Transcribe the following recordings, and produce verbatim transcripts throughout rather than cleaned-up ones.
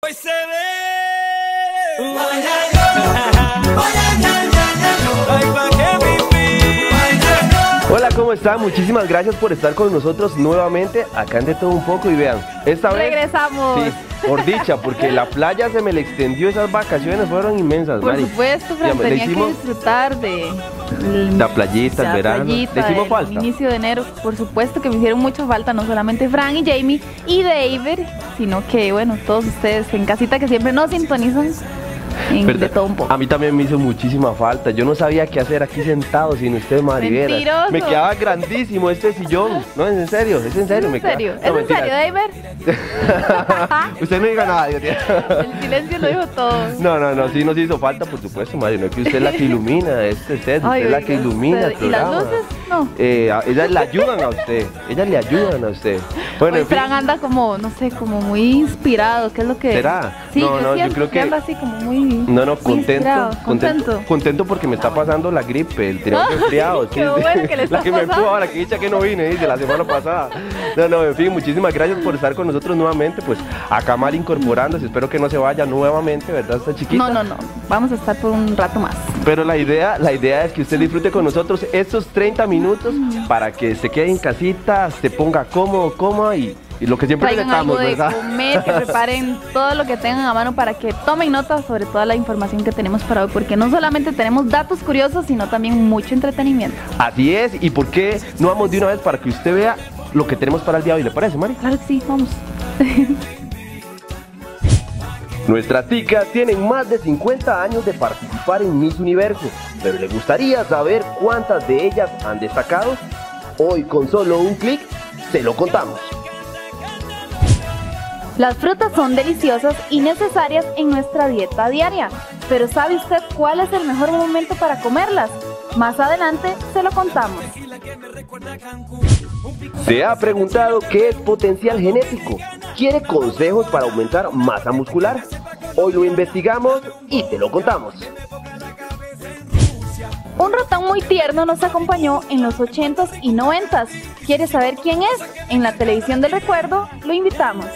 Hoy se ve. Ay, pa' que mi vida. Hola, ¿cómo están? Muchísimas gracias por estar con nosotros nuevamente acá en De Todo Un Poco. Y vean, esta vez regresamos. Sí, por dicha, porque la playa se me le extendió, esas vacaciones fueron inmensas, Por Mari. supuesto, Fran, Digamos, le tenía hicimos que disfrutar de el- la playita, el la verano. playita, Le hicimos el falta. inicio de enero. Por supuesto que me hicieron mucha falta, no solamente Fran y Jamie y David, sino que, bueno, todos ustedes en casita que siempre nos sintonizan en ¿Verdad? De Todo Un Poco. A mí también me hizo muchísima falta. Yo no sabía qué hacer aquí sentado sin usted, Mari. Veras. Mentiroso. Me quedaba grandísimo este sillón. No, es en serio, es en serio. ¿Es me en queda- serio? No, ¿Es en mentira. serio, David? Usted no diga nada, Dios mío. El silencio lo dijo todo. No, no, no, sí nos hizo falta, por supuesto, Mario. No es que usted es la que ilumina este set, usted Ay, es la oiga, que ilumina el usted- ¿y las programa. luces? No. Eh, a- ellas le ayudan a usted, ellas le ayudan a usted. Bueno, Hoy en fin, Fran anda como, no sé, como muy inspirado. ¿Qué es lo que...? ¿será? Sí, No, yo no, yo siento creo que- anda así como muy... no, no, muy contento, inspirado. contento, Contento. contento porque me está pasando la gripe, el tenemos Ay, resfriado. qué bueno que le está la que me pasando. pudo ahora, que dicha que no vine, dice, la semana pasada. No, no, en fin, muchísimas gracias por estar con nosotros nuevamente, pues acá Mari incorporándose, espero que no se vaya nuevamente, ¿verdad? Esta chiquita. No, no, no. Vamos a estar por un rato más. Pero la idea, la idea es que usted disfrute con nosotros estos treinta minutos para que se quede en casita, se ponga cómodo, cómoda y, y lo que siempre Traigan algo necesitamos, de ¿verdad? comer, que preparen todo lo que tengan a mano para que tomen nota sobre toda la información que tenemos para hoy, porque no solamente tenemos datos curiosos, sino también mucho entretenimiento. Así es, y por qué no vamos de una vez para que usted vea lo que tenemos para el día de hoy, ¿le parece, Mari? Claro que sí, vamos. Nuestras chicas tienen más de cincuenta años de participar en Miss Universo, pero ¿le gustaría saber cuántas de ellas han destacado? Hoy con solo un clic, se lo contamos. Las frutas son deliciosas y necesarias en nuestra dieta diaria, pero ¿sabe usted cuál es el mejor momento para comerlas? Más adelante se lo contamos. ¿Se ha preguntado qué es potencial genético? ¿Quiere consejos para aumentar masa muscular? Hoy lo investigamos y te lo contamos. Un ratón muy tierno nos acompañó en los ochentas y noventas. ¿Quiere saber quién es? En la televisión del recuerdo lo invitamos.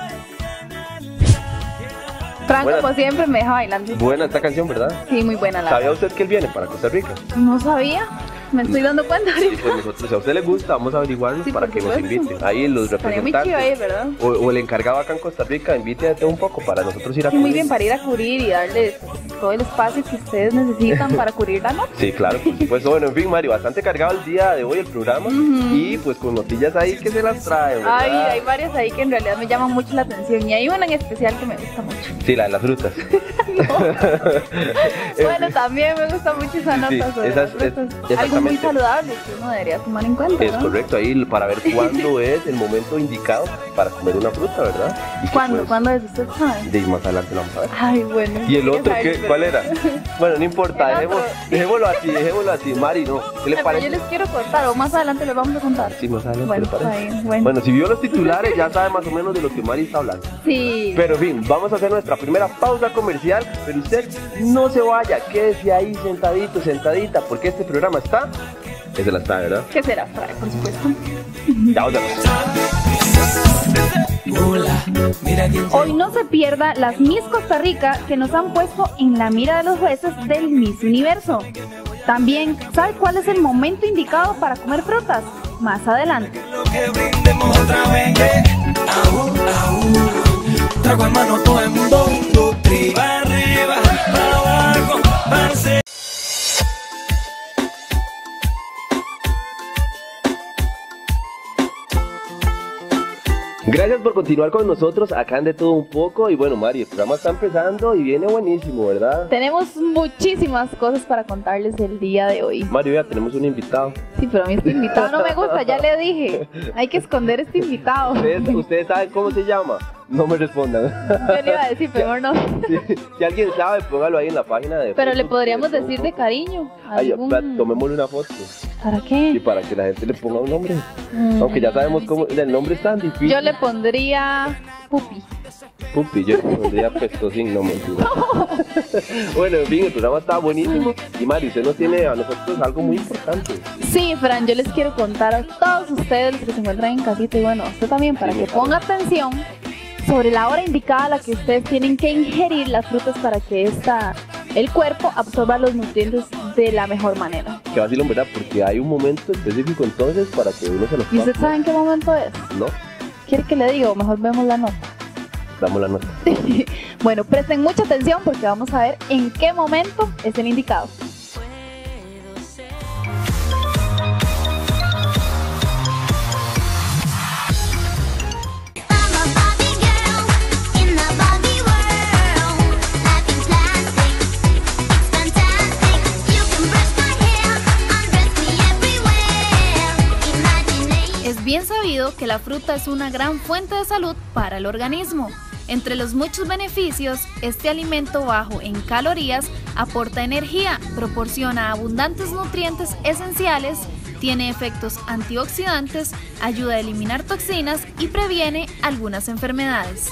Franco, Buena- como siempre, me deja bailando. Buena esta canción, ¿verdad? Sí, muy buena la ¿Sabía usted que él viene para Costa Rica? No sabía, me estoy dando cuenta Sí, ahorita. pues nosotros, si a usted le gusta, vamos a averiguarlo Sí, para por que nos supuesto. invite. Ahí los Estaría muy chido representantes. ahí, ¿verdad? O, o el encargado acá en Costa Rica, invite a todo un poco para nosotros ir a Sí, muy cubrir. bien para ir a cubrir y darles todo el espacio que ustedes necesitan para cubrir la nota. Sí, claro, por supuesto. Bueno, en fin, Mario, bastante cargado el día de hoy el programa. Y pues con notillas ahí que se las trae, ¿verdad? Ay, hay varias ahí que en realidad me llaman mucho la atención y hay una en especial que me gusta mucho. Sí, la de las frutas. Bueno, también me gusta mucho esa nota Sí, sobre esas- las frutas. es- Algo muy exactamente. saludable que uno debería tomar en cuenta, Es ¿no? correcto, ahí para ver cuándo es el momento indicado para comer una fruta, ¿verdad? Y que, ¿Cuándo? pues, ¿Cuándo es? ¿Usted sabe? de ahí más adelante lo vamos a ver. Ay, bueno. ¿Y el quería otro saber, qué? pero- ¿Cuál era? Bueno, no importa, El dejémoslo, otro. dejémoslo así, dejémoslo así, Mari, ¿no? ¿Qué le Ay, pero parece? yo les quiero contar, o más adelante les vamos a contar. Sí, más adelante, Bueno, ¿le parece? está bien, bueno. Bueno, si vio los titulares ya sabe más o menos de lo que Mari está hablando. Sí. Pero en fin, vamos a hacer nuestra primera pausa comercial, pero usted no se vaya, quédese ahí sentadito, sentadita, porque este programa está, que se la está, ¿verdad? ¿Qué será, Fray, por supuesto? Ya volvemos. Hoy no se pierda las Miss Costa Rica que nos han puesto en la mira de los jueces del Miss Universo. También, ¿sabe cuál es el momento indicado para comer frutas? Más adelante. Lo que brindemos otra vez. Aú, aú. Trago en mano todo el mundo. Para arriba, para abajo, para el centro. Gracias por continuar con nosotros acá en De Todo Un Poco. Y bueno, Mari, el programa está empezando y viene buenísimo, ¿verdad? Tenemos muchísimas cosas para contarles el día de hoy. Mario, ya tenemos un invitado. Sí, pero a mí este invitado no me gusta, ya le dije. Hay que esconder este invitado. ¿Ustedes, ustedes saben cómo se llama? No me respondan. Yo le iba a decir, pero no. Si, si alguien sabe, póngalo ahí en la página de Pero le Facebook podríamos de Todo Un decir de Poco. cariño. Ay, algún- espera, tomémosle una foto. ¿Para Y qué? para que la gente le ponga un nombre. Mm. Aunque ya sabemos cómo. El nombre es tan difícil. Yo le pondría Pupi. Pupi, yo le pondría Pestosín, no mentira. Bueno, en fin, el programa está buenísimo. Y Mari, usted nos tiene a nosotros algo muy importante. Sí, Fran, yo les quiero contar a todos ustedes los que se encuentran en casita y bueno, usted también, para Sí, que claro. ponga atención, sobre la hora indicada a la que ustedes tienen que ingerir las frutas para que esta, el cuerpo absorba los nutrientes de la mejor manera. Qué vacilón, ¿verdad? Porque hay un momento específico entonces para que uno se los ¿Y usted sabe en qué momento es? No. ¿Quiere que le diga o mejor vemos la nota? Damos la nota. Bueno, presten mucha atención porque vamos a ver en qué momento es el indicado. Es bien sabido que la fruta es una gran fuente de salud para el organismo. Entre los muchos beneficios, este alimento bajo en calorías aporta energía, proporciona abundantes nutrientes esenciales, tiene efectos antioxidantes, ayuda a eliminar toxinas y previene algunas enfermedades.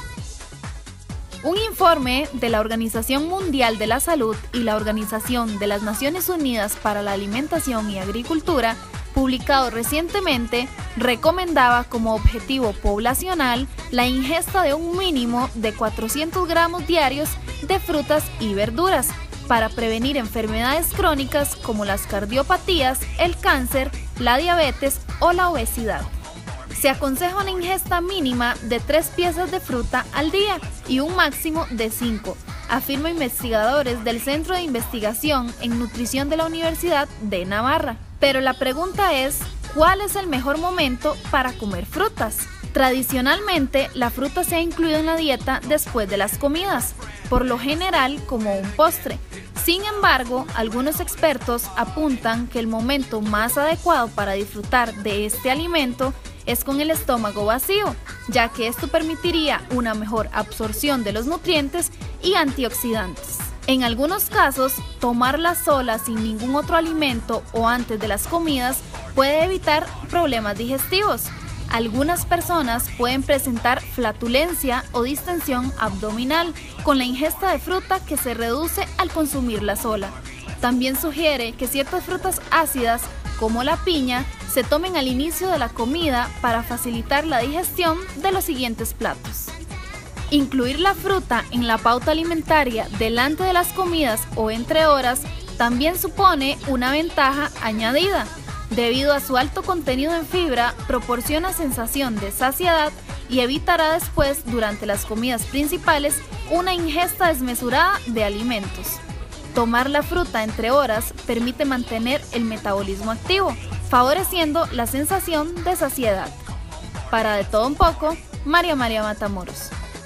Un informe de la Organización Mundial de la Salud y la Organización de las Naciones Unidas para la Alimentación y Agricultura, publicado recientemente, recomendaba como objetivo poblacional la ingesta de un mínimo de cuatrocientos gramos diarios de frutas y verduras para prevenir enfermedades crónicas como las cardiopatías, el cáncer, la diabetes o la obesidad. Se aconseja una ingesta mínima de tres piezas de fruta al día y un máximo de cinco, afirman investigadores del Centro de Investigación en Nutrición de la Universidad de Navarra. Pero la pregunta es, ¿cuál es el mejor momento para comer frutas? Tradicionalmente, la fruta se ha incluido en la dieta después de las comidas, por lo general como un postre. Sin embargo, algunos expertos apuntan que el momento más adecuado para disfrutar de este alimento es con el estómago vacío, ya que esto permitiría una mejor absorción de los nutrientes y antioxidantes. En algunos casos, tomarla sola sin ningún otro alimento o antes de las comidas puede evitar problemas digestivos. Algunas personas pueden presentar flatulencia o distensión abdominal con la ingesta de fruta que se reduce al consumirla sola. También sugiere que ciertas frutas ácidas, como la piña, se tomen al inicio de la comida para facilitar la digestión de los siguientes platos. Incluir la fruta en la pauta alimentaria delante de las comidas o entre horas también supone una ventaja añadida. Debido a su alto contenido en fibra, proporciona sensación de saciedad y evitará después, durante las comidas principales, una ingesta desmesurada de alimentos. Tomar la fruta entre horas permite mantener el metabolismo activo, favoreciendo la sensación de saciedad. Para De Todo Un Poco, María María Matamoros.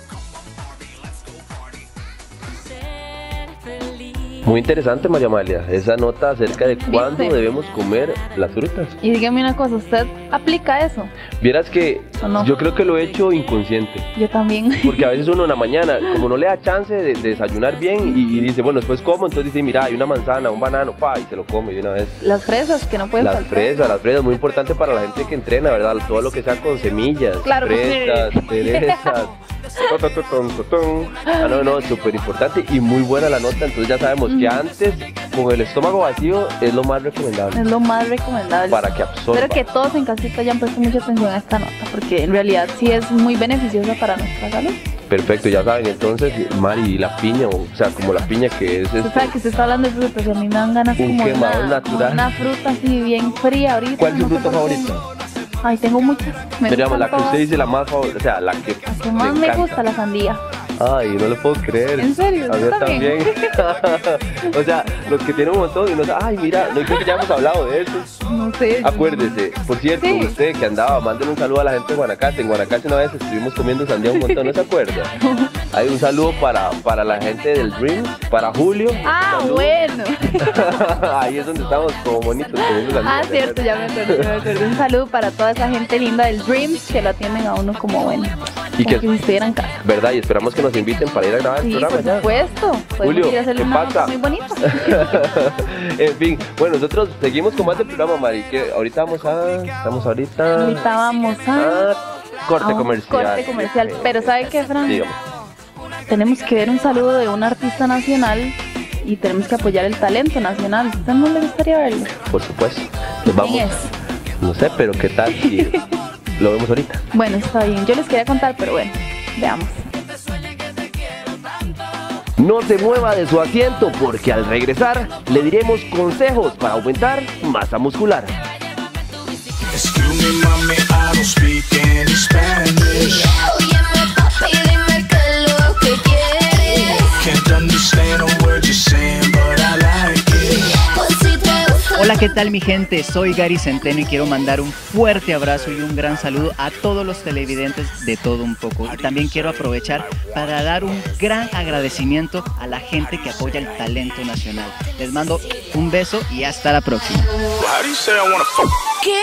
Muy interesante, María Amalia, esa nota acerca de cuándo ¿Viste? debemos comer las frutas. Y dígame una cosa, ¿usted aplica eso? Vieras que ¿O no? yo creo que lo he hecho inconsciente. Yo también. Porque a veces uno en la mañana, como no le da chance de, de desayunar bien y, y dice, bueno, después como, entonces dice, mira, hay una manzana, un banano, pa, y se lo come de una vez. Las fresas que no pueden Las faltar. fresas, las fresas, muy importante para la gente que entrena, ¿verdad? Todo lo que sea con semillas, Claro que fresas, sí. cerezas. Ah, no, no, súper importante y muy buena la nota. Entonces ya sabemos que antes, con el estómago vacío, es lo más recomendable. Es lo más recomendable. Para que absorba. Espero que todos en casita hayan puesto mucha atención a esta nota, porque en realidad sí es muy beneficiosa para nuestra salud. Perfecto, ya saben, entonces, Mari, la piña, o sea, como la piña que es... Usted Este, sabe que usted está hablando de frutas y a mí me dan ganas Un como de quemador una, natural. una fruta así bien fría ahorita. ¿Cuál es su no sé fruta por qué. favorita? Ay, tengo muchas. Me Digamos, gustan la que todas. usted dice la más favorita, o sea, la que, La que más le me encanta. gusta, la sandía. Ay, no lo puedo creer. ¿En serio? A mí ¿Tú también? también. O sea, los que tienen un montón y no saben, ay, mira, no creo que ya hemos hablado de eso. No sé. Acuérdese, por cierto, Sí. usted que andaba, mándenle un saludo a la gente de Guanacaste. En Guanacaste una vez estuvimos comiendo sandía un montón, ¿no se acuerda? Hay un saludo para, para la gente del Dreams, para Julio. Ah, Saludo. bueno. Ahí es donde estamos como bonitos comiendo sandía. Ah, cierto, ya me acuerdo, ya me acuerdo. Un saludo para toda esa gente linda del Dreams que lo atienden a uno como bueno. Y Como que- que si estuviera en casa. ¿Verdad? Y esperamos que nos inviten para ir a grabar el Sí, programa por ya. supuesto. Podemos Julio, ir a hacerle ¿qué una pasa? nota muy bonita. En fin, bueno, nosotros seguimos con más del programa, Mari, que ahorita vamos a... Estamos ahorita... Ahorita vamos a, a corte a un comercial. corte comercial. Pero ¿sabe qué, Fran? Dígame. Tenemos que ver un saludo de un artista nacional y tenemos que apoyar el talento nacional. ¿A usted no le gustaría verlo? Por supuesto. Nos vamos. ¿Quién es? No sé, pero ¿qué tal si lo vemos ahorita? Bueno, está bien. Yo les quería contar, pero bueno, veamos. No se mueva de su asiento porque al regresar le diremos consejos para aumentar masa muscular. Excuse me, mami, I don't speak any Spanish. Óyeme, papi, dime qué es lo que quieres. Can't understand a word you're saying, but I like it. Pues si te gusta. Hola, ¿qué tal mi gente? Soy Gary Centeno y quiero mandar un fuerte abrazo y un gran saludo a todos los televidentes de Todo Un Poco. Y también quiero aprovechar para dar un gran agradecimiento a la gente que apoya el talento nacional. Les mando un beso y hasta la próxima. ¿Qué?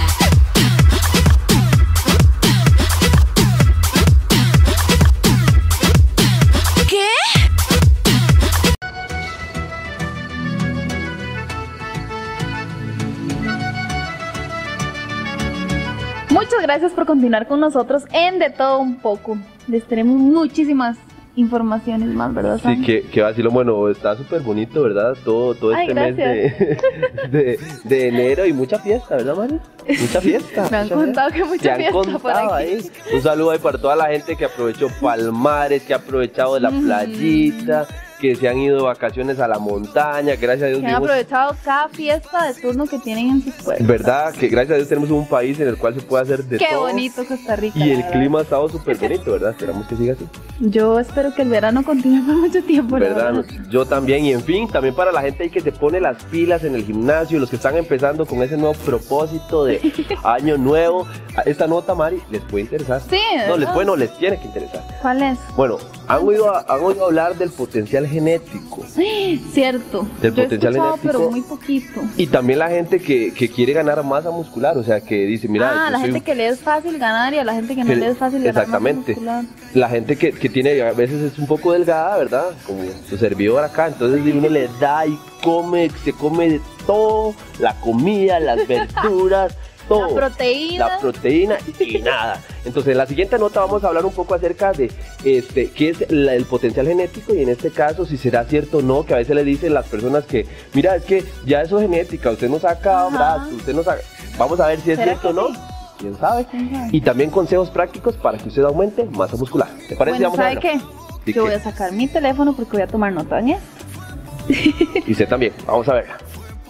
Muchas gracias por continuar con nosotros en De Todo Un Poco. Les tenemos muchísimas informaciones más, ¿verdad, Sam? Sí, que, que vacilo, bueno, está súper bonito, ¿verdad? Todo, todo Ay, este mes de, de, de enero y mucha fiesta, ¿verdad, Mari? Mucha fiesta. Me han mucha contado fiesta. que mucha Te han fiesta por contado aquí. ahí. Un saludo ahí para toda la gente que aprovechó Palmares, que ha aprovechado de la Mm. playita, que se han ido de vacaciones a la montaña, gracias a Dios Que han vivimos- aprovechado cada fiesta de turno que tienen en sus pueblos. ¿verdad? Que gracias a Dios tenemos un país en el cual se puede hacer de Qué todo. bonito Costa Rica. Y la el verdad. clima ha estado súper bonito, ¿verdad? Esperamos que siga así. Yo espero que el verano continúe por mucho tiempo, la ¿Verdad? verdad. Yo también, y en fin, también para la gente ahí que se pone las pilas en el gimnasio, los que están empezando con ese nuevo propósito de año nuevo, esta nota, Mari, les puede interesar. Sí, No, les ¿no? puede, no, les tiene que interesar. ¿Cuál es? Bueno, han oído, han oído hablar del potencial genético. Cierto. Del Yo he potencial escuchado, genético. pero muy poquito. Y también la gente que, que quiere ganar masa muscular, o sea, que dice, mira, ah, yo la soy gente un- que le es fácil ganar y a la gente que no que- le es fácil ganar. masa exactamente. muscular. La gente que, que tiene, a veces es un poco delgada, ¿verdad? Como su servidor acá, entonces uno le da y come, se come de todo, la comida, las verduras, todo. La proteína. La proteína y nada. Entonces en la siguiente nota vamos a hablar un poco acerca de este qué es la- el potencial genético y en este caso si será cierto o no, que a veces le dicen las personas que, mira, es que ya eso es genética, usted no saca Ajá. brazos, usted no saca... Vamos a ver si es ¿Será cierto o que no. sí? ¿Quién sabe? ¿Quién sabe? Y también consejos prácticos para que usted aumente masa muscular. ¿Te parece? Bueno, Vamos a ¿sabe verlo. qué? ¿Y Yo qué? voy a sacar mi teléfono porque voy a tomar nota en esto. Y usted también. Vamos a verla.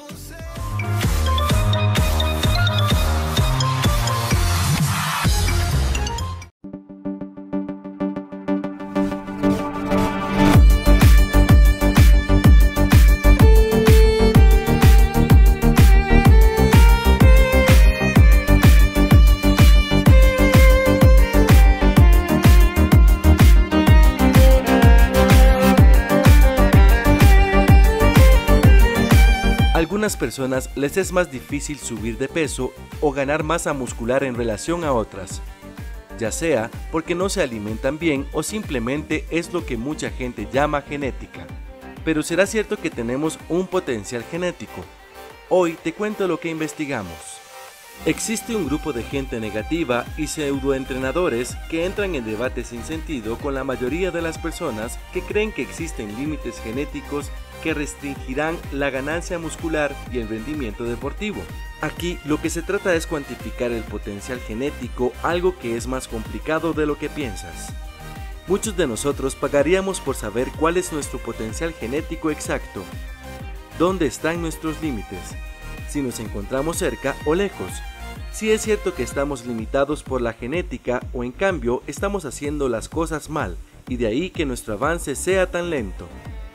A algunas personas les es más difícil subir de peso o ganar masa muscular en relación a otras, ya sea porque no se alimentan bien o simplemente es lo que mucha gente llama genética. Pero ¿será cierto que tenemos un potencial genético? Hoy te cuento lo que investigamos. Existe un grupo de gente negativa y pseudoentrenadores que entran en debate sin sentido con la mayoría de las personas que creen que existen límites genéticos que restringirán la ganancia muscular y el rendimiento deportivo. Aquí lo que se trata es cuantificar el potencial genético, algo que es más complicado de lo que piensas. Muchos de nosotros pagaríamos por saber cuál es nuestro potencial genético exacto. ¿Dónde están nuestros límites? Si nos encontramos cerca o lejos. Si es cierto que estamos limitados por la genética o en cambio estamos haciendo las cosas mal y de ahí que nuestro avance sea tan lento.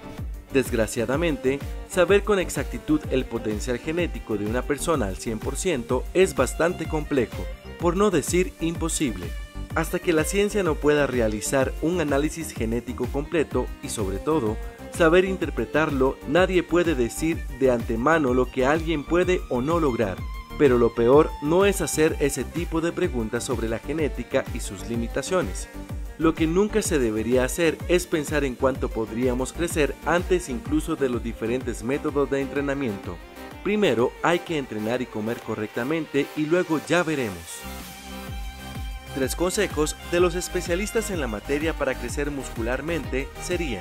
Desgraciadamente, saber con exactitud el potencial genético de una persona al cien por ciento es bastante complejo, por no decir imposible. Hasta que la ciencia no pueda realizar un análisis genético completo y sobre todo, saber interpretarlo, nadie puede decir de antemano lo que alguien puede o no lograr. Pero lo peor no es hacer ese tipo de preguntas sobre la genética y sus limitaciones. Lo que nunca se debería hacer es pensar en cuánto podríamos crecer antes incluso de los diferentes métodos de entrenamiento. Primero hay que entrenar y comer correctamente y luego ya veremos. Tres consejos de los especialistas en la materia para crecer muscularmente serían: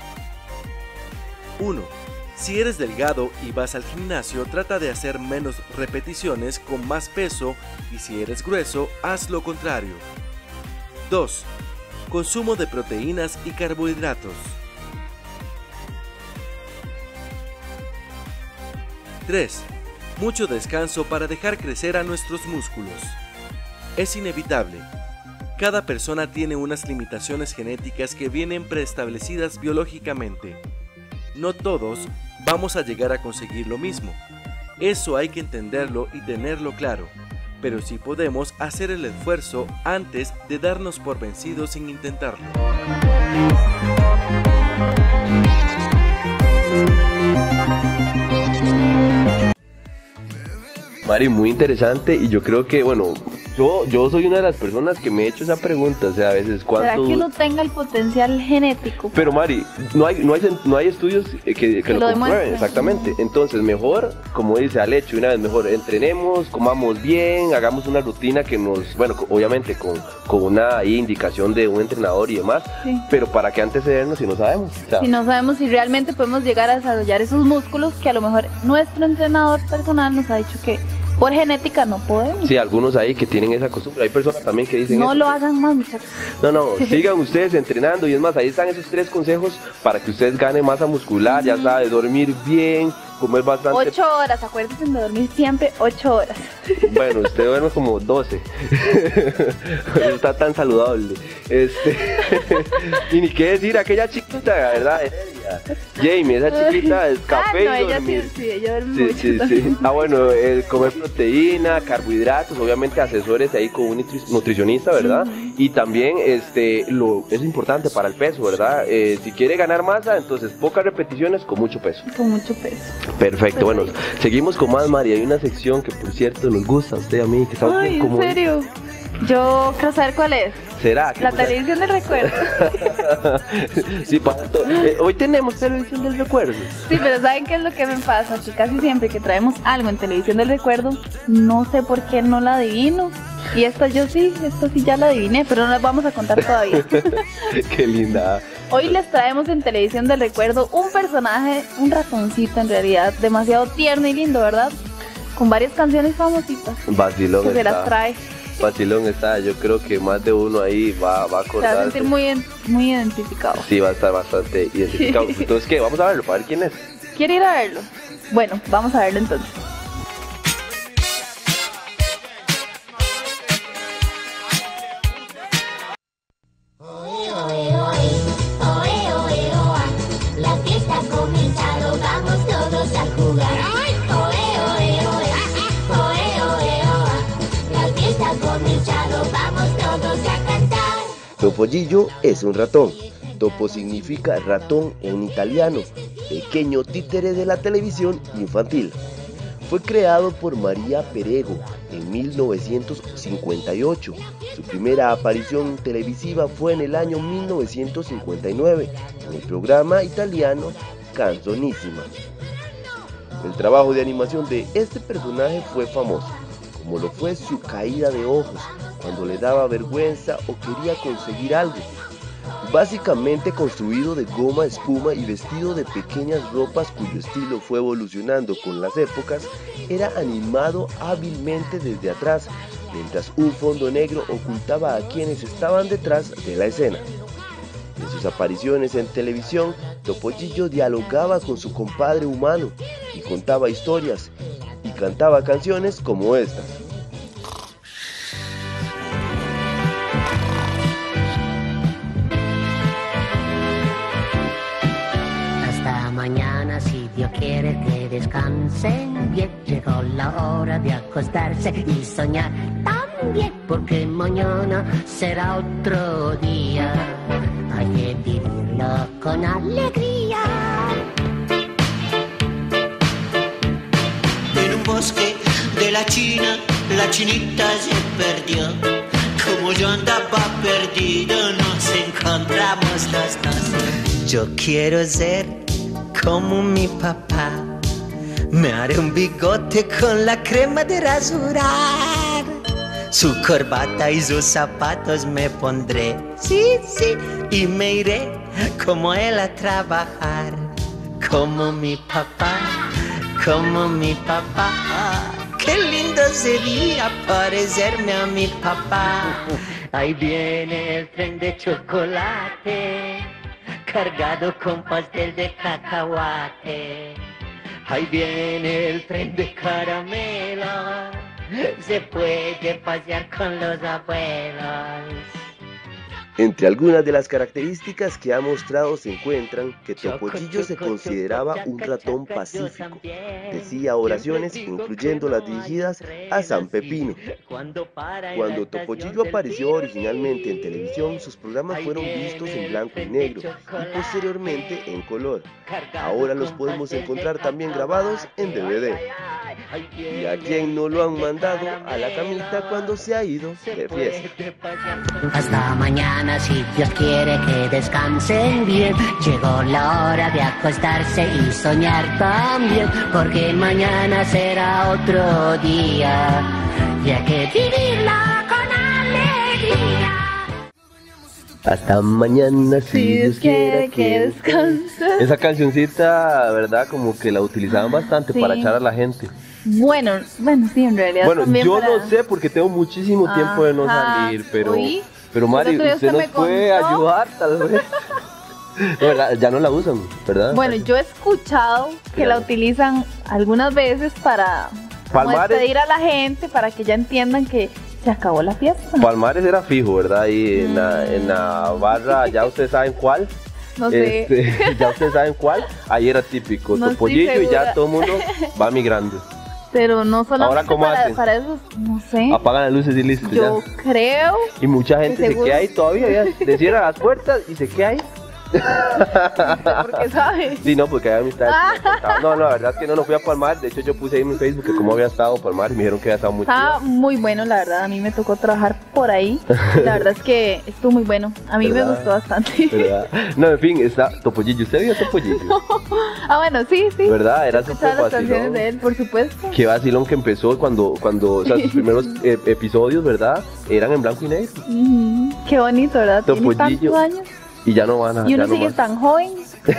uno. Si eres delgado y vas al gimnasio, trata de hacer menos repeticiones con más peso y si eres grueso, haz lo contrario. dos. Consumo de proteínas y carbohidratos. tres. Mucho descanso para dejar crecer a nuestros músculos. Es inevitable. Cada persona tiene unas limitaciones genéticas que vienen preestablecidas biológicamente. No todos vamos a llegar a conseguir lo mismo. Eso hay que entenderlo y tenerlo claro. Pero sí podemos hacer el esfuerzo antes de darnos por vencidos sin intentarlo. Mari, muy interesante, y yo creo que, bueno, yo, yo soy una de las personas que me he hecho esa pregunta, o sea, a veces cuánto... ¿Será que uno tenga el potencial genético? Pero Mari, no hay, no hay, no hay estudios que, que, que lo, lo comprueben, exactamente. Entonces, mejor, como dice Alecho, una vez mejor, entrenemos, comamos bien, hagamos una rutina que nos, bueno, obviamente con, con una ahí, indicación de un entrenador y demás, sí. Pero ¿para qué antecedernos si no sabemos? O sea, si no sabemos si realmente podemos llegar a desarrollar esos músculos que a lo mejor nuestro entrenador personal nos ha dicho que por genética no podemos. Sí, algunos ahí que tienen esa costumbre. Hay personas también que dicen no eso. lo hagan más, muchachos. No, no, sigan ustedes entrenando, y es más, ahí están esos tres consejos para que ustedes ganen masa muscular, mm. ya sabe, dormir bien, comer bastante. Ocho horas, acuérdense de dormir siempre ocho horas. Bueno, usted duerme como doce. Está tan saludable. Este... y ni qué decir, aquella chiquita, ¿verdad? Jamie, esa chiquita es café ah, no, y dormir. Ella sí, sí, ella duerme sí, mucho sí, sí. Ah, bueno, el comer proteína, carbohidratos, obviamente asesores ahí con un nutricionista, ¿verdad? Mm. Y también, este, lo es importante para el peso, ¿verdad? Eh, si quiere ganar masa, entonces pocas repeticiones con mucho peso. Con mucho peso. Perfecto, bueno, seguimos con más, María. Hay una sección que, por cierto, nos gusta a usted, a mí, que estamos Ay, como... ¿en serio? Yo quiero saber cuál es. ¿Será? La televisión del recuerdo. Sí, pato. Eh, hoy tenemos televisión del recuerdo. Sí, pero ¿saben qué es lo que me pasa? Que casi siempre que traemos algo en televisión del recuerdo, no sé por qué no la adivino. Y esta yo sí, esta sí ya la adiviné, pero no las vamos a contar todavía. Qué linda. Hoy les traemos en televisión del recuerdo un personaje, un ratoncito en realidad, demasiado tierno y lindo, ¿verdad? Con varias canciones famositas. Vacilón que se está. las trae. Vacilón está, yo creo que más de uno ahí va, va a acordar. Se va a sentir muy, muy identificado. Sí, va a estar bastante identificado. Entonces, ¿qué? Vamos a verlo, para ver quién es. ¿Quiere ir a verlo? Bueno, vamos a verlo entonces. Topollillo es un ratón. Topo significa ratón en italiano, pequeño títere de la televisión infantil. Fue creado por María Perego en mil novecientos cincuenta y ocho. Su primera aparición televisiva fue en el año mil novecientos cincuenta y nueve, en el programa italiano Canzonissima. El trabajo de animación de este personaje fue famoso, como lo fue su caída de ojos, cuando le daba vergüenza o quería conseguir algo. Básicamente construido de goma, espuma y vestido de pequeñas ropas cuyo estilo fue evolucionando con las épocas, era animado hábilmente desde atrás, mientras un fondo negro ocultaba a quienes estaban detrás de la escena. En sus apariciones en televisión, Topollillo dialogaba con su compadre humano y contaba historias y cantaba canciones como estas. Mañana, si Dios quiere que descansen bien, llegó la hora de acostarse y soñar también, porque mañana será otro día, hay que vivirlo con alegría. En un bosque de la China, la chinita se perdió. Como yo andaba perdido, nos encontramos los dos. Yo quiero ser como mi papá, me haré un bigote con la crema de rasurar, su corbata y sus zapatos me pondré, sí, sí, y me iré como él a trabajar, como mi papá, como mi papá. Qué lindo sería parecerme a mi papá. Ahí viene el tren de chocolate, cargado con pastel de cacahuate. Ahí viene el tren de caramelo, se puede pasear con los abuelos. Entre algunas de las características que ha mostrado se encuentran que Topollillo se consideraba un ratón pacífico. Decía oraciones, incluyendo las dirigidas a San Pepino. Cuando Topollillo apareció originalmente en televisión, sus programas fueron vistos en blanco y negro y posteriormente en color. Ahora los podemos encontrar también grabados en D V D. ¿Y a quién no lo han mandado a la camita cuando se ha ido de fiesta? Hasta mañana, si Dios quiere que descansen bien. Llegó la hora de acostarse y soñar también, porque mañana será otro día y hay que vivirla con alegría. Hasta mañana, si, si Dios quiere que descanse. Esa cancioncita, ¿verdad? Como que la utilizaban bastante sí. para echar a la gente. Bueno, bueno, sí, en realidad. Bueno, yo para... no sé porque tengo muchísimo tiempo de no salir, pero, Uy, pero Mari, usted nos puede contó. ayudar tal vez. No, ¿verdad? Ya no la usan, ¿verdad? Bueno, yo he escuchado que la utilizan algunas veces para despedir a la gente, para que ya entiendan que se acabó la fiesta. Palmares era fijo, ¿verdad? Ahí mm. en, la, en la barra, ya ustedes saben cuál. No sé. Este, ya ustedes saben cuál. Ahí era típico, no Topollillo y ya todo el mundo va migrando. Pero no solamente para, para eso, no sé. Apagan las luces y listo. Yo ya. creo. Y mucha gente se queda ahí todavía, ya. Le cierran las puertas y se queda ahí. ¿Por qué sabes? Sí, no, porque hay amistades. No, no, la verdad es que no, no fui a Palmar. De hecho, yo puse ahí en mi Facebook que cómo había estado Palmar y me dijeron que había estado muy Estaba chido. muy bueno, la verdad. A mí me tocó trabajar por ahí. La verdad es que estuvo muy bueno. A mí ¿verdad? me gustó bastante. ¿verdad? No, en fin, está Topollillo. ¿Usted vio Topollillo? Ah, bueno, sí, sí. ¿Verdad? Era súper las canciones de él, por supuesto. Qué vacilón que empezó cuando, cuando o sea, sus primeros eh, episodios, ¿verdad? Eran en blanco y negro. Uh-huh. Qué bonito, ¿verdad? Topollillo. Tiene tantos años. Y ya no van a... Y uno no sigue más. tan joven.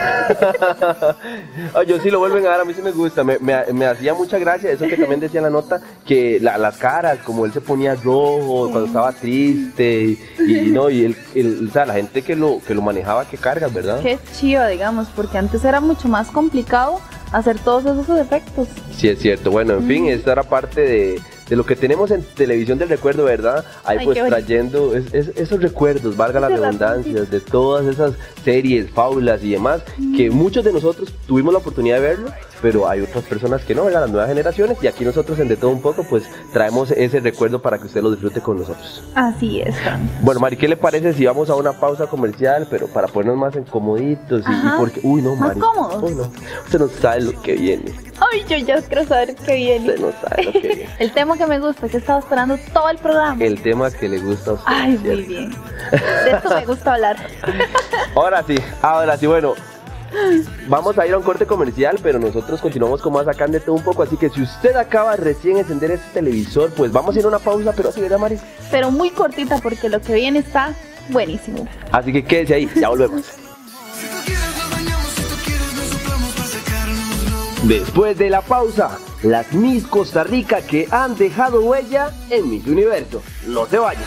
oh, yo sí lo vuelven a dar, a mí sí me gusta. Me, me, me hacía mucha gracia eso que también decía en la nota, que la, las caras, como él se ponía rojo sí. cuando estaba triste. Y, y no, y el, el, o sea, la gente que lo, que lo manejaba, qué cargas, ¿verdad? Qué chido, digamos, porque antes era mucho más complicado hacer todos esos efectos. Sí, es cierto. Bueno, en mm. fin, esta era parte de... de lo que tenemos en televisión del recuerdo, ¿verdad? Ahí Ay, pues trayendo es, es, esos recuerdos, valga las redundancias, de todas esas series, fábulas y demás, mm. que muchos de nosotros tuvimos la oportunidad de verlo, pero hay otras personas que no, ¿verdad? Las nuevas generaciones, y aquí nosotros en De Todo Un Poco, pues traemos ese recuerdo para que usted lo disfrute con nosotros. Así es. Bueno, Mari, ¿qué le parece si vamos a una pausa comercial, pero para ponernos más incomoditos? Y, y porque, uy, no, más Mari. cómodos. Uy, no, usted no sabe lo que viene. Ay, yo ya quiero saber qué viene. Usted no sabe lo que viene. El tema que me gusta, que estaba esperando todo el programa. El tema que le gusta a usted. Ay, muy bien. De esto me gusta hablar. Ahora sí, ahora sí, bueno. Vamos a ir a un corte comercial, pero nosotros continuamos con más acá en De Todo Un Poco. Así que si usted acaba recién de encender este televisor, pues vamos a ir a una pausa, pero así, ¿verdad, Mari? Pero muy cortita, porque lo que viene está buenísimo. Así que quédese ahí, ya volvemos. Después de la pausa, las Miss Costa Rica que han dejado huella en Miss Universo. No se vayan.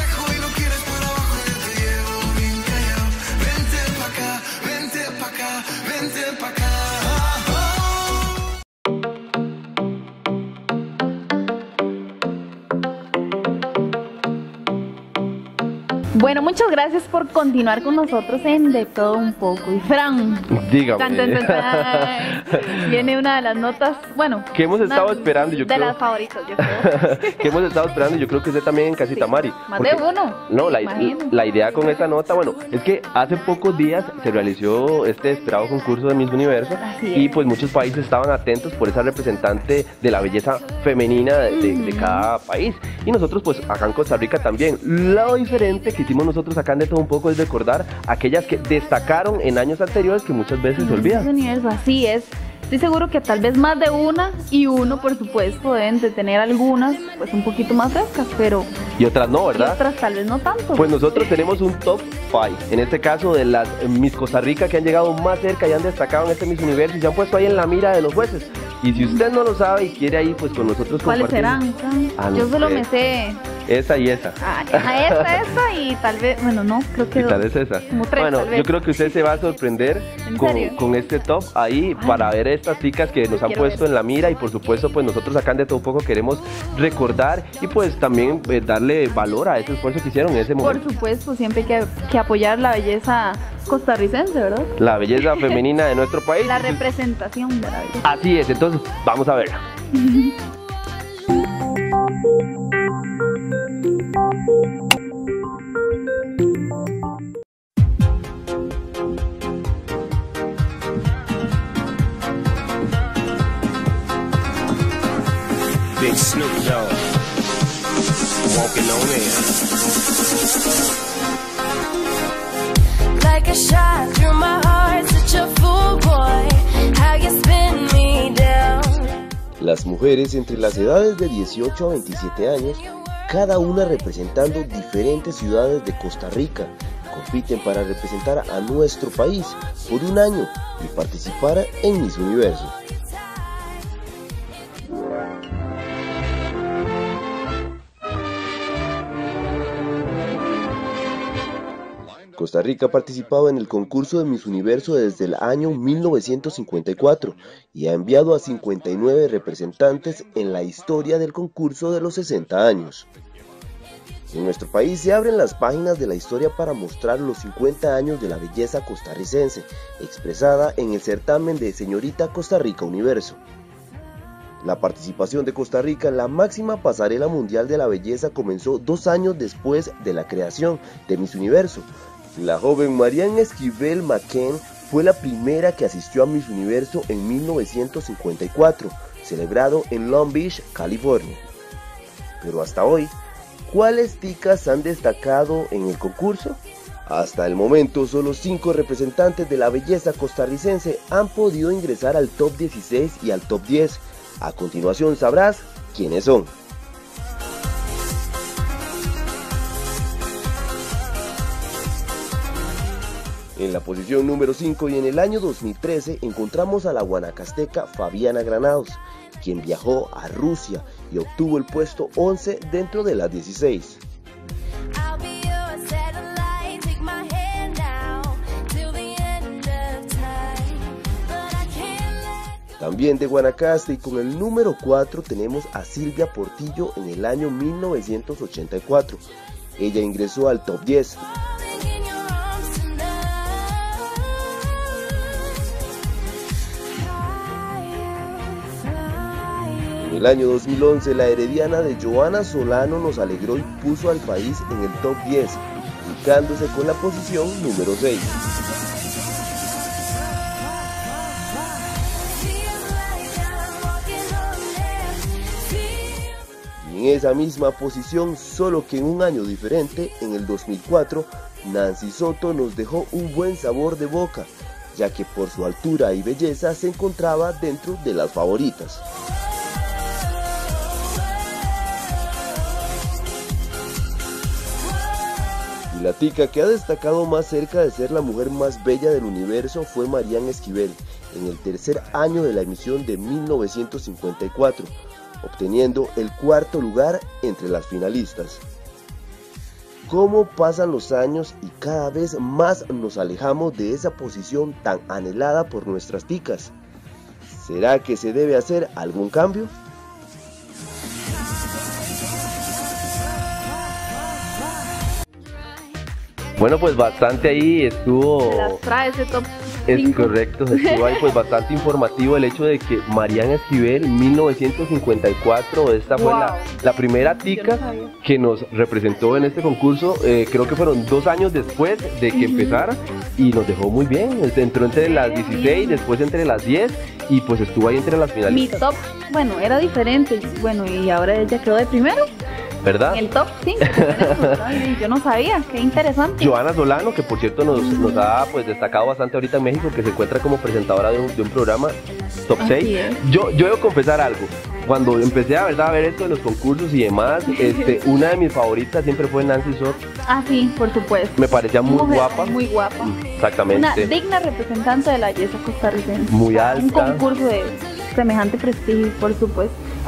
Bueno, muchas gracias por continuar con nosotros en De Todo Un Poco. Y Fran, dígame. Tan, tan, tan, tan, viene una de las notas, bueno, que hemos estado esperando, yo de creo. De las favoritas, yo creo. Que hemos estado esperando, yo creo que usted también en casita, sí, Mari. Más porque, de uno. No, la, la idea con esta nota, bueno, es que hace pocos días se realizó este esperado concurso de Miss Universo. Así y es. pues muchos países estaban atentos por esa representante de la belleza femenina de, de, de cada país. Y nosotros pues acá en Costa Rica también. Lo diferente que hicimos nosotros acá en De Todo Un Poco es recordar aquellas que destacaron en años anteriores que muchas veces se olvidan. Universo, así es. Estoy seguro que tal vez más de una y uno, por supuesto, deben de tener algunas pues un poquito más frescas, pero... Y otras no, ¿verdad? Y otras tal vez no tanto. Pues nosotros tenemos un top cinco, en este caso de las Miss Costa Rica que han llegado más cerca y han destacado en este Miss Universo y se han puesto ahí en la mira de los jueces. Y si usted no lo sabe y quiere ahí pues con nosotros ¿cuáles compartir... serán? Ah, no Yo solo sé. me sé esa y esa. Ah, ajá, esta, esta y tal vez, bueno, no, creo que Y tal dos. vez esa. Como tres, bueno, tal vez. yo creo que usted se va a sorprender ¿En con, serio? con este top ahí Ay. para ver estas chicas que nos han Quiero puesto ver. en la mira y por supuesto pues nosotros acá en De Todo Un Poco queremos recordar y pues también eh, darle valor a ese esfuerzo que hicieron en ese Por momento. supuesto, siempre hay que, que apoyar la belleza costarricense, ¿verdad? La belleza femenina de nuestro país. La representación de la belleza. Así es, entonces vamos a verla. Big Snoop Dogg, walking on air. Like a shot through my heart, such a fool boy. How you spin me down. Las mujeres entre las edades de dieciocho a veintisiete años, cada una representando diferentes ciudades de Costa Rica, compiten para representar a nuestro país por un año y participar en Miss Universo. Costa Rica ha participado en el concurso de Miss Universo desde el año mil novecientos cincuenta y cuatro y ha enviado a cincuenta y nueve representantes en la historia del concurso de los sesenta años. En nuestro país se abren las páginas de la historia para mostrar los cincuenta años de la belleza costarricense, expresada en el certamen de Señorita Costa Rica Universo. La participación de Costa Rica en la máxima pasarela mundial de la belleza comenzó dos años después de la creación de Miss Universo. La joven Marianne Esquivel McCann fue la primera que asistió a Miss Universo en mil novecientos cincuenta y cuatro, celebrado en Long Beach, California. Pero hasta hoy, ¿cuáles ticas han destacado en el concurso? Hasta el momento, solo cinco representantes de la belleza costarricense han podido ingresar al top dieciséis y al top diez. A continuación sabrás quiénes son. En la posición número cinco y en el año dos mil trece encontramos a la guanacasteca Fabiana Granados, quien viajó a Rusia y obtuvo el puesto once dentro de las dieciséis. I'll be your satellite, take my hand now till the end of time. But I can't let go. También de Guanacaste y con el número cuatro tenemos a Silvia Portillo en el año mil novecientos ochenta y cuatro. Ella ingresó al top diez. Falling in your arms tonight. Flying, flying. En el año dos mil once, la herediana de Joana Solano nos alegró y puso al país en el top diez, ubicándose con la posición número seis. Feels like I'm walking on air. Feels Y en esa misma posición, solo que en un año diferente, en el dos mil cuatro, Nancy Soto nos dejó un buen sabor de boca, ya que por su altura y belleza se encontraba dentro de las favoritas. Y la tica que ha destacado más cerca de ser la mujer más bella del universo fue Marianne Esquivel, en el tercer año de la emisión de mil novecientos cincuenta y cuatro, obteniendo el cuarto lugar entre las finalistas. Cómo pasan los años y cada vez más nos alejamos de esa posición tan anhelada por nuestras ticas. ¿Será que se debe hacer algún cambio? Bueno, pues bastante ahí estuvo. Se las trae ese top Es cinco. correcto, estuvo ahí pues bastante informativo el hecho de que Marianne Esquivel, mil novecientos cincuenta y cuatro, esta fue Wow. la, la primera tica Yo no sabía. que nos representó en este concurso. Eh, creo que fueron dos años después de que empezara y nos dejó muy bien. Entró entre las dieciséis, después entre las diez y pues estuvo ahí entre las Mi finalistas, top, bueno, era diferente. Bueno, y ahora ella quedó de primero ¿verdad? en el top cinco. Yo no sabía, qué interesante. Joana Solano, que por cierto nos, nos ha pues destacado bastante ahorita en México, que se encuentra como presentadora de un, de un programa top Así seis. es. Yo, yo debo confesar algo. Cuando empecé a, ¿verdad? a ver esto de los concursos y demás, este, una de mis favoritas siempre fue Nancy Soto. Ah, sí, por supuesto. Me parecía muy Mujer guapa. Muy guapa. Una Exactamente. digna representante de la belleza costarricense. Muy Un alta. concurso de semejante prestigio, por supuesto.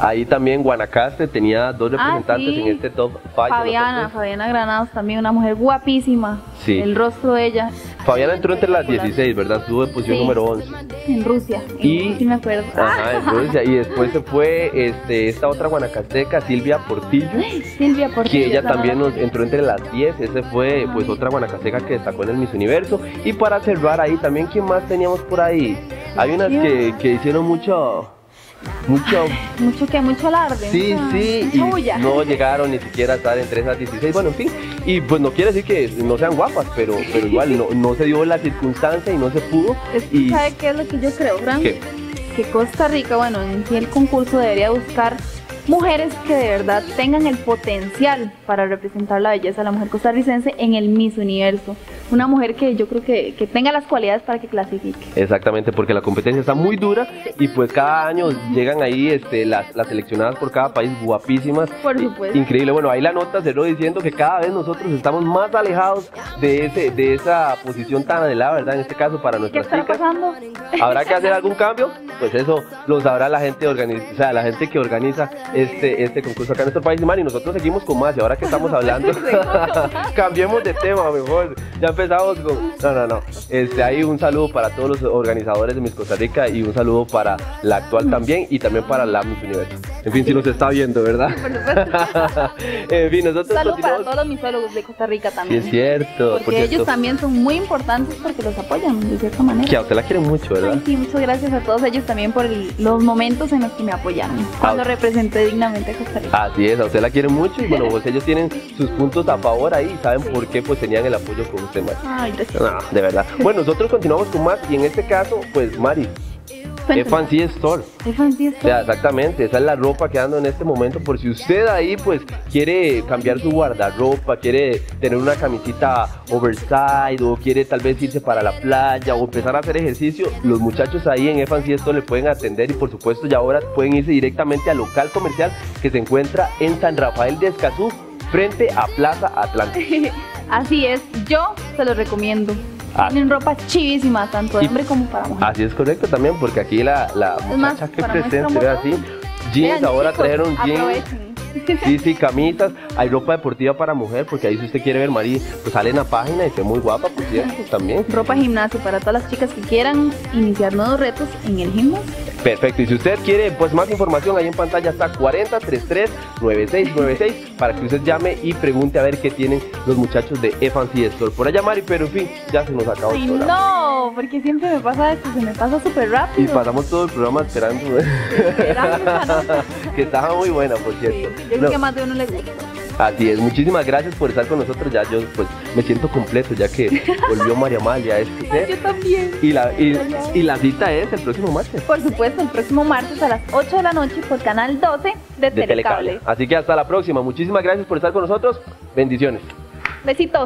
Ahí también Guanacaste tenía dos representantes Ah, sí. en este top cinco. Fabiana, Fabiana Granados también, una mujer guapísima. Sí. El rostro de ella. Fabiana entró entre las dieciséis, ¿verdad? Estuvo en posición Sí. número once. En Rusia. Y- Sí me acuerdo. Ajá, en Rusia. Y después se fue este, esta otra guanacasteca, Silvia Portillo, Silvia Portillo. que ella esa no también la- nos entró entre las diez. Ese fue pues otra guanacasteca que destacó en el Miss Universo. Y para cerrar ahí también, ¿quién más teníamos por ahí? Hay unas que, que hicieron mucho... Mucho... Mucho que, mucho alarde. Sí, mucha- sí, mucha y bulla. no llegaron ni siquiera a estar entre esas dieciséis, bueno, en fin, y pues no quiere decir que no sean guapas, pero, pero igual no, no se dio la circunstancia y no se pudo. Es que, Y ¿sabe qué es lo que yo creo, Fran? ¿Qué? Que Costa Rica, bueno, en sí el concurso debería buscar mujeres que de verdad tengan el potencial para representar la belleza de la mujer costarricense en el Miss Universo. Una mujer que yo creo que, que tenga las cualidades para que clasifique. Exactamente, porque la competencia está muy dura y pues cada año llegan ahí este, las, las seleccionadas por cada país guapísimas. Por supuesto. Increíble, bueno, ahí la nota cerró diciendo que cada vez nosotros estamos más alejados de, ese, de esa posición tan anhelada, ¿verdad? En este caso para ¿Qué nuestras está chicas. pasando? ¿Habrá que hacer algún cambio? Pues eso lo sabrá la gente organiza, o sea, la gente que organiza este, este concurso acá en nuestro país. Y Mari, nosotros seguimos con más y ahora que estamos hablando, cambiemos de tema mejor. Ya empezamos con... No, no, no. Este, ahí un saludo para todos los organizadores de Miss Costa Rica y un saludo para la actual también y también para la Miss Universo. En fin, si nos está viendo, ¿verdad? Por supuesto. En fin, nosotros Salud para continuamos. todos los misólogos de Costa Rica Sí, también. es cierto. Porque por ellos cierto, también son muy importantes porque los apoyan de cierta manera. que a usted la quieren mucho, ¿verdad? Ay, sí, muchas gracias a todos ellos también por el- los momentos en los que me apoyaron cuando Ah. representé dignamente a Costa Rica. Así es, a usted la quieren mucho y bueno, pues ellos tienen sus puntos a favor ahí, saben por qué pues tenían el apoyo con usted, Mari. Ay, gracias. No, de verdad. Bueno, nosotros continuamos con más y en este caso, pues Mari, Cuéntame. Fancy Store. Es Fancy O Store. sea, exactamente, esa es la ropa que ando en este momento. Por si usted ahí pues quiere cambiar su guardarropa, quiere tener una camisita oversize o quiere tal vez irse para la playa o empezar a hacer ejercicio, los muchachos ahí en Fancy Store le pueden atender y por supuesto ya ahora pueden irse directamente al local comercial que se encuentra en San Rafael de Escazú, frente a Plaza Atlántico. Así es, yo se los recomiendo. Ah. Tienen ropa chivísima, tanto de Y- hombre como para mujer. Así es correcto también, porque aquí la, la Es más, muchacha que para muestra presente, un vea así, botón. jeans, Vean, ahora chicos, trajeron jeans, aprovechen. sí, sí, camisas, hay ropa deportiva para mujer, porque ahí si usted quiere ver, Mari, pues sale en la página y se ve muy guapa, por cierto, también. Ropa gimnasio para todas las chicas que quieran iniciar nuevos retos en el gimnasio. Perfecto, y si usted quiere pues más información, ahí en pantalla está cuarenta treinta y tres noventa y seis noventa y seis para que usted llame y pregunte a ver qué tienen los muchachos de Fancy Store. Por allá, Mari, pero en fin, ya se nos acabó el Ay, programa. no, porque siempre me pasa esto, se me pasa súper Y rápido. pasamos todo el programa esperando, Esperando esa nota. que estaba muy buena, por Sí, cierto. yo creo No. que a más de uno le gusta. Así es, muchísimas gracias por estar con nosotros. Ya yo pues me siento completo ya que volvió María Amalia a este Yo ser. también. Y la, y, y la cita es el próximo martes Por supuesto, el próximo martes a las ocho de la noche por Canal doce de, de Telecable. Telecable. Así que hasta la próxima. Muchísimas gracias por estar con nosotros. Bendiciones. Besitos.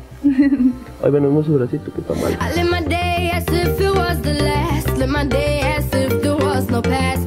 Hoy venimos su bracito que está mal. I live my day as if it was the last. Live my day as if there was no past.